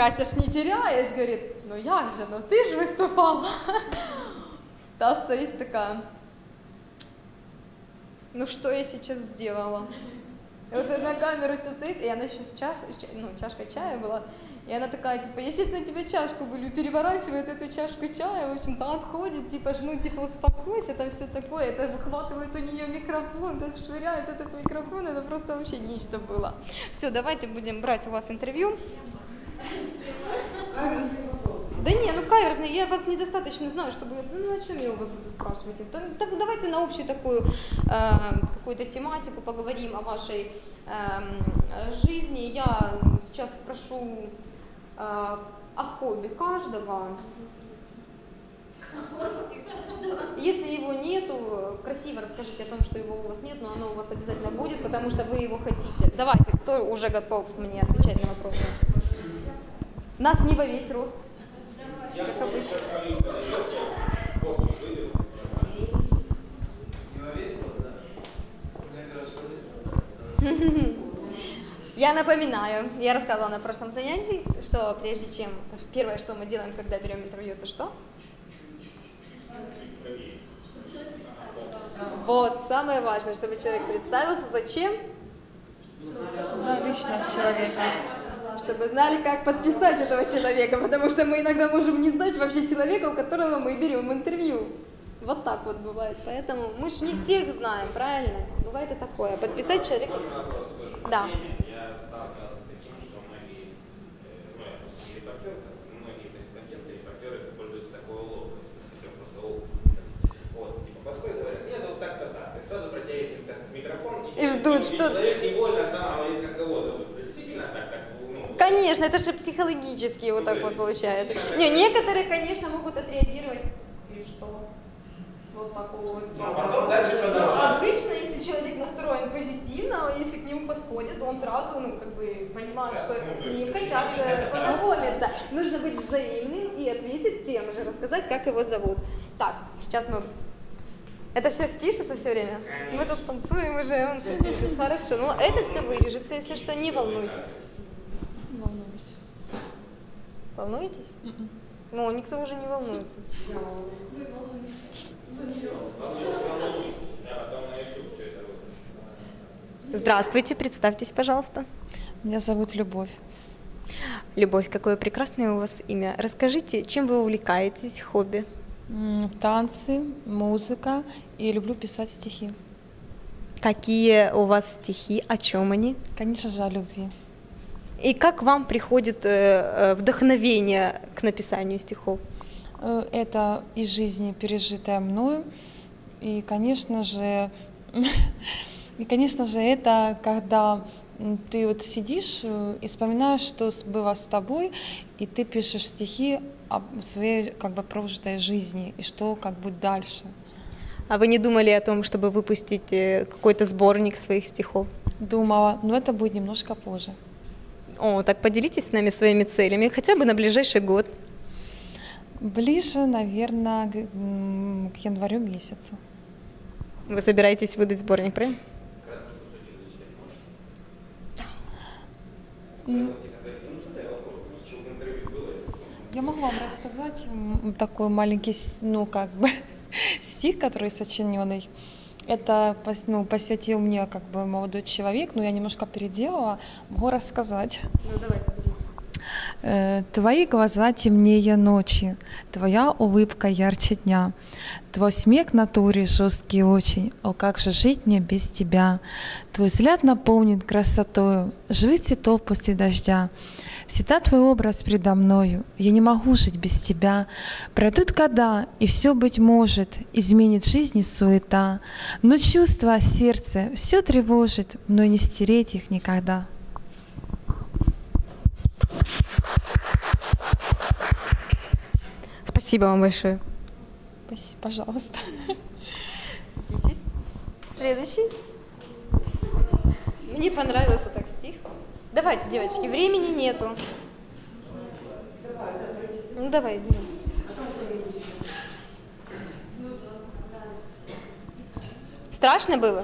Катя ж не теряясь, говорит, ну як же, ну ты ж выступала. Та стоит такая, ну что я сейчас сделала? И вот на камеру все стоит, и она еще с чашкой чая была, и она такая, типа, я сейчас на тебя чашку вылью, переворачивает эту чашку чая, в общем-то, отходит, типа, ну, типа, успокойся, там все такое, это выхватывает у нее микрофон, так швыряет этот микрофон, это просто вообще нечто было. Все, давайте будем брать у вас интервью. Да не, ну каверзный, я вас недостаточно знаю, чтобы, ну о чем я у вас буду спрашивать? Так давайте на общую такую какую-то тематику поговорим о вашей жизни. Я сейчас спрошу о хобби каждого. Если его нету, красиво расскажите о том, что его у вас нет, но оно у вас обязательно будет, потому что вы его хотите. Давайте, кто уже готов мне отвечать на вопросы? Нас не во весь рост. Как обычно. Я напоминаю, я рассказывала на прошлом занятии, что прежде чем, первое, что мы делаем, когда берем интервью, это что? Вот, самое важное, чтобы человек представился, зачем? Знаю личность человека. Чтобы знали, как подписать этого человека, потому что мы иногда можем не знать вообще человека, у которого мы берем интервью. Вот так вот бывает, поэтому мы же не всех знаем, правильно? Бывает и такое. Подписать человека... Да. Я сталкивался с таким, что многие репортеры используют такой улов, просто улов. Вот, типа подходят, говорят, меня зовут так-то так, и сразу протягивают микрофон, и ждут, что... Человек невольно сам говорит, как его зовут. Действительно так. Конечно, это же психологически вот так вот получается. Не, некоторые, конечно, могут отреагировать. И что? Вот такого вот. Потом дальше продолжаем. Обычно, если человек настроен позитивно, если к нему подходит, он сразу, ну, как бы понимает, что с ним хотят познакомиться. Нужно быть взаимным и ответить тем же, рассказать, как его зовут. Так, сейчас мы... Это все пишется все время? Мы тут танцуем уже, он все пишет. Хорошо, ну это все вырежется, если что, не волнуйтесь. Волнуюсь. Волнуетесь? Ну, никто уже не волнуется. Здравствуйте, представьтесь, пожалуйста. Меня зовут Любовь. Любовь, какое прекрасное у вас имя. Расскажите, чем вы увлекаетесь, хобби? Танцы, музыка и люблю писать стихи. Какие у вас стихи, о чем они? Конечно же, о любви. И как вам приходит вдохновение к написанию стихов? Это из жизни, пережитое мною. И, конечно же, это когда ты вот сидишь и вспоминаешь, что было с тобой, и ты пишешь стихи о своей как бы прожитой жизни, и что как будет дальше. А вы не думали о том, чтобы выпустить какой-то сборник своих стихов? Думала, но это будет немножко позже. О, так поделитесь с нами своими целями, хотя бы на ближайший год. Ближе, наверное, к январю месяцу. Вы собираетесь выдать сборник, правильно? Я могу вам рассказать такой маленький, ну, как бы, стих, который сочиненный. Это посвятил мне как бы молодой человек, но я немножко переделала, могу рассказать. Ну, давайте, берите. Твои глаза темнее ночи, твоя улыбка ярче дня, твой смех натуре жесткий очень, о, как же жить мне без тебя. Твой взгляд наполнен красотою, живых цветов после дождя. Всегда твой образ предо мною, я не могу жить без тебя. Пройдут года, и все, быть может, изменит жизнь суета. Но чувства, сердце, все тревожит, но не стереть их никогда. Спасибо вам большое. Спасибо, пожалуйста. Садитесь. Следующий. Мне понравился так стих. Давайте, девочки, времени нету. Ну давай. Страшно было?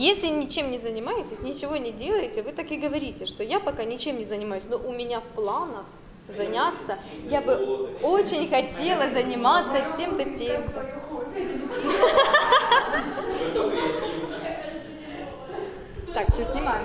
Если ничем не занимаетесь, ничего не делаете, вы так и говорите, что я пока ничем не занимаюсь, но у меня в планах заняться, я бы очень хотела заниматься тем-то, тем-то. Так, все, снимаем.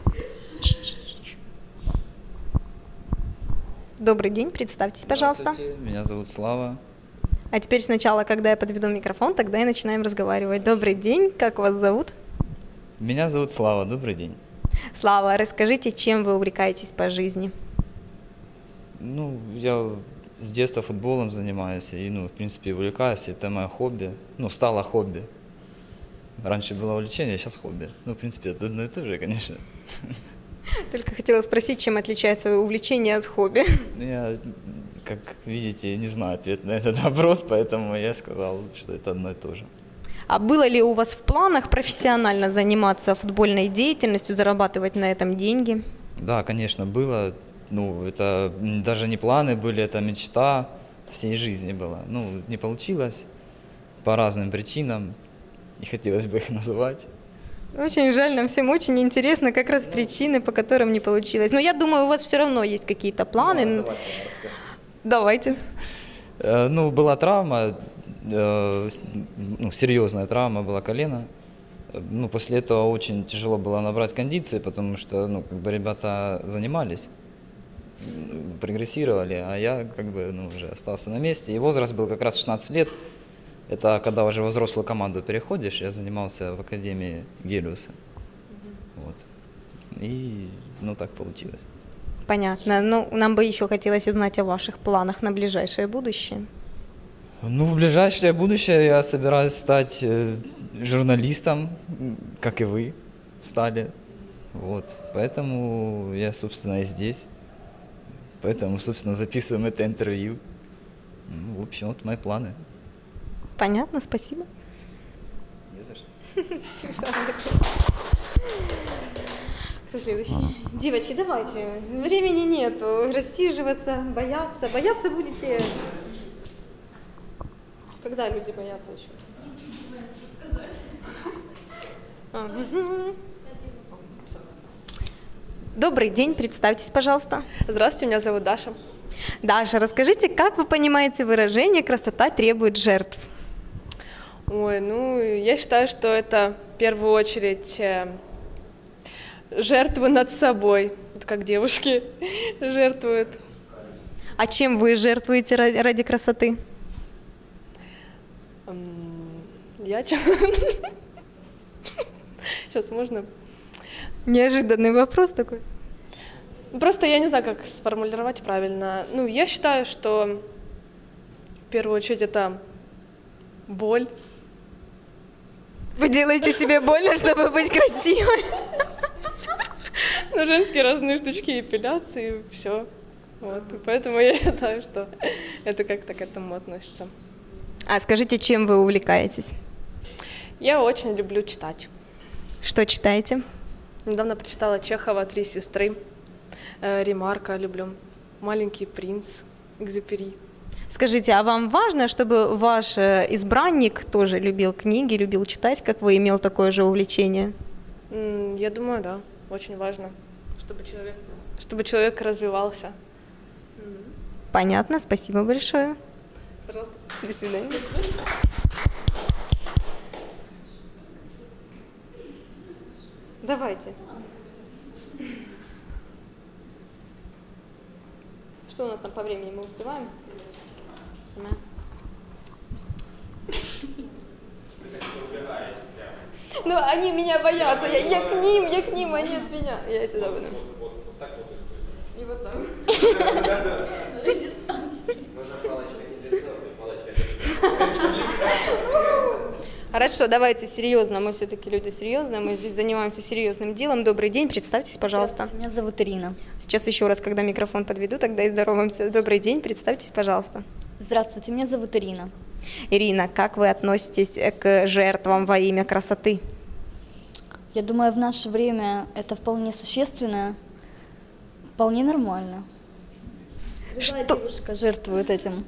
Добрый день, представьтесь, пожалуйста. Меня зовут Слава. А теперь сначала, когда я подведу микрофон, тогда и начинаем разговаривать. Добрый день, как вас зовут? Меня зовут Слава, добрый день. Слава, расскажите, чем вы увлекаетесь по жизни? Ну, я с детства футболом занимаюсь и, в принципе, увлекаюсь. Это мое хобби. Стало хобби. Раньше было увлечение, сейчас хобби. В принципе, это одно и то же, конечно. Только хотела спросить, чем отличается увлечение от хобби? Я, как видите, не знаю ответ на этот вопрос, поэтому я сказал, что это одно и то же. А было ли у вас в планах профессионально заниматься футбольной деятельностью, зарабатывать на этом деньги? Да, конечно, было. Это даже не планы были, это мечта всей жизни была. Не получилось по разным причинам, не хотелось бы их называть. Очень жаль, нам всем очень интересно, как раз причины, по которым не получилось. Но я думаю, у вас все равно есть какие-то планы. Давайте. Была травма, серьезная травма, была колено. После этого очень тяжело было набрать кондиции, потому что, ребята занимались, прогрессировали, а я, уже остался на месте. И возраст был как раз 16 лет. Это когда уже во взрослую команду переходишь. Я занимался в академии Гелиуса. Вот. И, так получилось. Понятно. Нам бы еще хотелось узнать о ваших планах на ближайшее будущее. В ближайшее будущее я собираюсь стать журналистом, как и вы стали. Вот. Поэтому я, собственно, и здесь. Поэтому, собственно, записываем это интервью. В общем, вот мои планы. Понятно, спасибо. Не за что. Кто следующий? Девочки, давайте. Времени нету. Рассиживаться, бояться. Бояться будете... Когда люди боятся еще? Добрый день, представьтесь, пожалуйста. Здравствуйте, меня зовут Даша. Даша, расскажите, как вы понимаете выражение «красота требует жертв»? Ой, я считаю, что это в первую очередь жертва над собой, вот как девушки жертвуют. А чем вы жертвуете ради красоты? Я чем? Сейчас можно? Неожиданный вопрос такой. Просто я не знаю, как сформулировать правильно. Я считаю, что в первую очередь это боль. Вы делаете себе больно, чтобы быть красивой? Женские разные штучки, эпиляции, все. Вот. И поэтому я считаю, что это как-то к этому относится. А скажите, чем вы увлекаетесь? Я очень люблю читать. Что читаете? Недавно прочитала Чехова «Три сестры», Ремарка люблю, «Маленький принц», Экзюпери. Скажите, а вам важно, чтобы ваш избранник тоже любил книги, любил читать, как вы, имел такое же увлечение? Я думаю, да, очень важно, чтобы человек развивался. Понятно, спасибо большое. Пожалуйста. До свидания. Давайте. Что у нас там по времени, мы успеваем? Они меня боятся, я к ним, они от меня. Я сюда буду. Вот так вот. И вот так. Можно палочка не для селфи, палочка для... Хорошо, давайте серьезно, мы все-таки люди серьезные, мы здесь занимаемся серьезным делом. Добрый день, представьтесь, пожалуйста. Меня зовут Ирина. Сейчас еще раз, когда микрофон подведу, тогда и здороваемся. Добрый день, представьтесь, пожалуйста. Здравствуйте, меня зовут Ирина. Ирина, как вы относитесь к жертвам во имя красоты? Я думаю, в наше время это вполне существенно, вполне нормально. Любая девушка жертвует этим.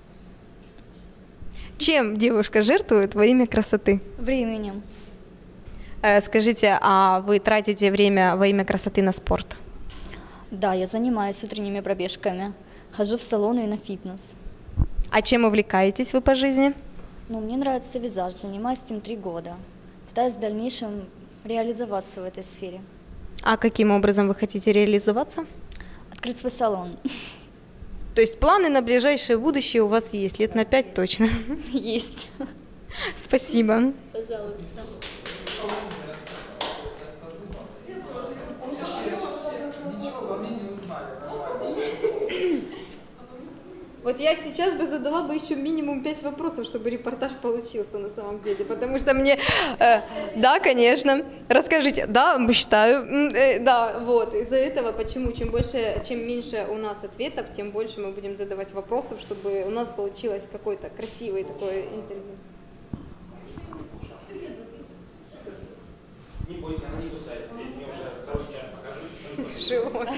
Чем девушка жертвует во имя красоты? Временем. Скажите, а вы тратите время во имя красоты на спорт? Да, я занимаюсь утренними пробежками, хожу в салоны и на фитнес. А чем увлекаетесь вы по жизни? Ну, мне нравится визаж, занимаюсь этим 3 года. Пытаюсь в дальнейшем реализоваться в этой сфере. А каким образом вы хотите реализоваться? Открыть свой салон. То есть планы на ближайшее будущее у вас есть, лет на 5 точно. Есть. Спасибо. Пожалуйста. Вот я сейчас бы задала бы еще минимум 5 вопросов, чтобы репортаж получился на самом деле, потому что мне, да, конечно, расскажите, да, считаю, да, вот, из-за этого, почему, чем меньше у нас ответов, тем больше мы будем задавать вопросов, чтобы у нас получилось какое-то красивое такое интервью. Не бойся, она не кусается, если я уже 2 час нахожусь. Живот.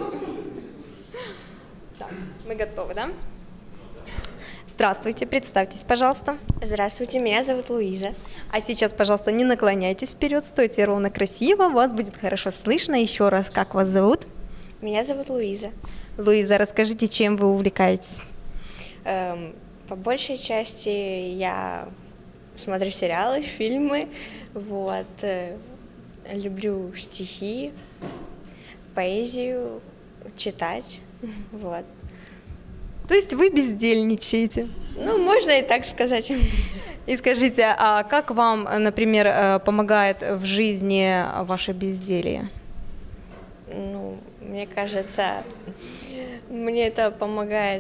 Так, мы готовы, да? Здравствуйте, представьтесь, пожалуйста. Здравствуйте, меня зовут Луиза. А сейчас, пожалуйста, не наклоняйтесь вперед, стойте ровно красиво, вас будет хорошо слышно. Еще раз, как вас зовут? Меня зовут Луиза. Луиза, расскажите, чем вы увлекаетесь? По большей части я смотрю сериалы, фильмы, вот, люблю стихи, поэзию, читать, вот. То есть вы бездельничаете? Ну, можно и так сказать. И скажите, а как вам, например, помогает в жизни ваше безделье? Ну, мне кажется, мне это помогает,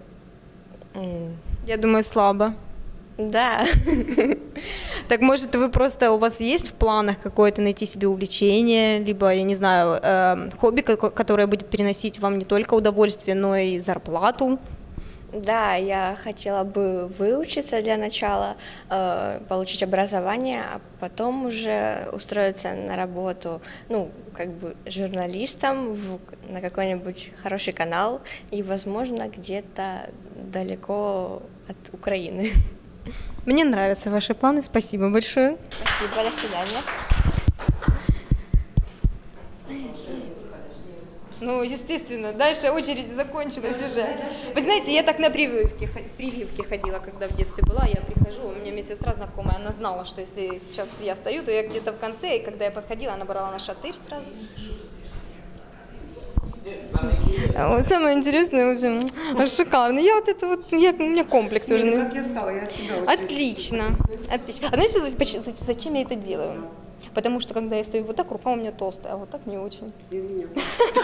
Я думаю, слабо. да. Так может, у вас есть в планах какое-то найти себе увлечение, либо, я не знаю, хобби, которое будет приносить вам не только удовольствие, но и зарплату? Да, я хотела бы выучиться для начала, получить образование, а потом уже устроиться на работу, ну, как бы журналистом на какой-нибудь хороший канал и, возможно, где-то далеко от Украины. Мне нравятся ваши планы, спасибо большое. Спасибо, до свидания. Ну, естественно, дальше очередь закончилась уже. Вы знаете, я так на прививки ходила, когда в детстве была, я прихожу, у меня медсестра знакомая, она знала, что если сейчас я стою, то я где-то в конце, и когда я подходила, она брала на шатырь сразу. Вот самое интересное, в общем, шикарно. У меня комплекс уже. Как я стала, я тебя Отлично, отлично. А знаете, зачем я это делаю? Потому что, когда я стою вот так, рука у меня толстая, а вот так не очень. И у меня.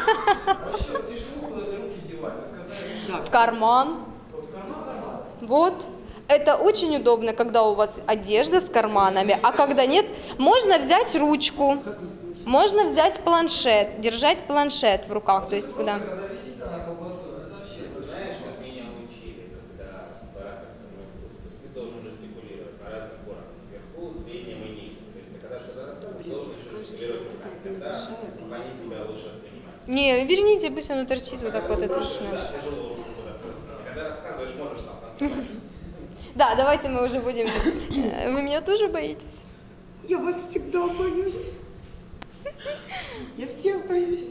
В карман. Вот. Это очень удобно, когда у вас одежда с карманами, а когда нет, можно взять ручку, можно взять планшет, держать планшет в руках, то есть куда? Знаешь, как меня учили, когда барак основной, ты должен жестикулировать на разных уровнях, вверху, среднем и нижнем. То есть ты когда что-то рассказываешь, должен еще жестикулировать руками, тогда они тебя лучше воспринимают. Не, верните, пусть оно торчит вот так вот, отлично. Тяжело руку куда-то засунуть. Когда рассказываешь, можешь там танцевать. Да, давайте мы уже будем... Вы меня тоже боитесь? Я вас всегда боюсь. Я всех боюсь.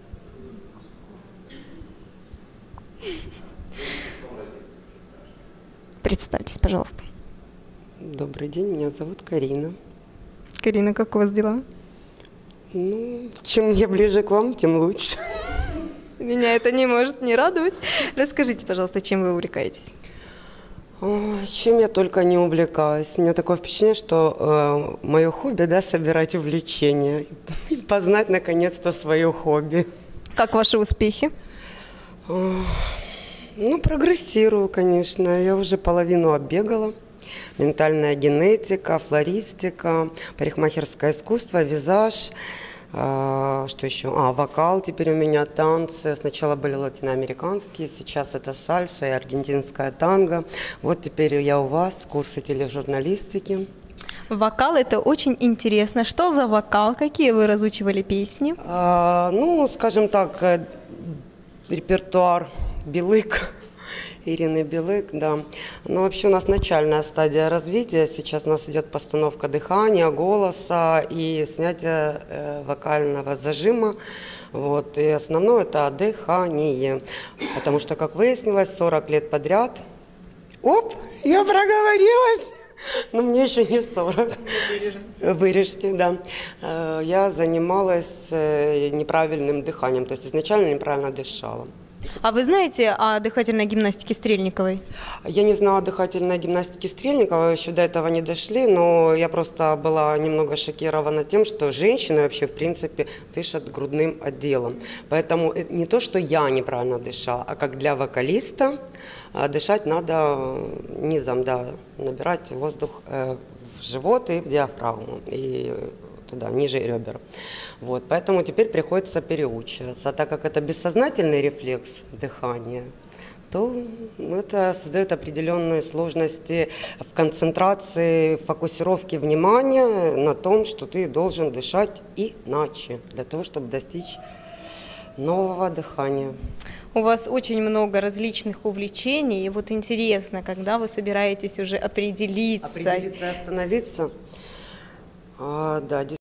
Представьтесь, пожалуйста. Добрый день, меня зовут Карина. Карина, как у вас дела? Ну, чем я ближе к вам, тем лучше. Меня это не может не радовать. Расскажите, пожалуйста, чем вы увлекаетесь? Ой, чем я только не увлекаюсь. У меня такое впечатление, что мое хобби, да, собирать увлечения. И познать, наконец-то, свое хобби. Как ваши успехи? Ну, прогрессирую, конечно. Я уже половину оббегала. Ментальная генетика, флористика, парикмахерское искусство, визаж. Что еще? Вокал теперь у меня, танцы. Сначала были латиноамериканские, сейчас это сальса и аргентинская танго. Вот теперь я у вас, курсы тележурналистики. Вокал – это очень интересно. Что за вокал? Какие вы разучивали песни? Ну, скажем так, репертуар Белык Ирины Белык, да. Но вообще у нас начальная стадия развития. Сейчас у нас идет постановка дыхания, голоса и снятие вокального зажима. Вот. И основное это дыхание. Потому что, как выяснилось, 40 лет подряд... Оп, я проговорилась! Но мне еще не 40. Вырежьте, да. Я занималась неправильным дыханием. То есть изначально неправильно дышала. А вы знаете о дыхательной гимнастике Стрельниковой? Я не знала о дыхательной гимнастике Стрельникова, еще до этого не дошли, но я просто была немного шокирована тем, что женщины вообще, в принципе, дышат грудным отделом. Поэтому не то, что я неправильно дышала, а как для вокалиста дышать надо низом, да, набирать воздух в живот и в диафрагму, и туда, ниже ребер. Вот, поэтому теперь приходится переучиваться. А так как это бессознательный рефлекс дыхания, то это создает определенные сложности в концентрации, в фокусировке внимания на том, что ты должен дышать иначе, для того, чтобы достичь нового дыхания. У вас очень много различных увлечений, и вот интересно, когда вы собираетесь уже определиться? Определиться и остановиться? Да,